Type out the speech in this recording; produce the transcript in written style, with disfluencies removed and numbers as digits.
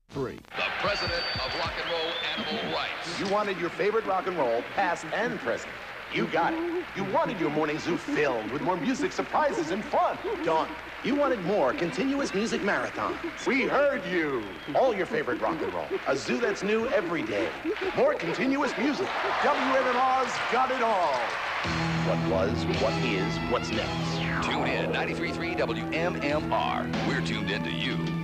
3. The president of rock and roll animal rights. You wanted your favorite rock and roll, past and present. You got it. You wanted your morning zoo filled with more music, surprises, and fun. Done. You wanted more continuous music marathons. We heard you. All your favorite rock and roll. A zoo that's new every day. More continuous music. WMMR's got it all. What was, what is, what's next. Tune in, 93.3 WMMR. We're tuned into you.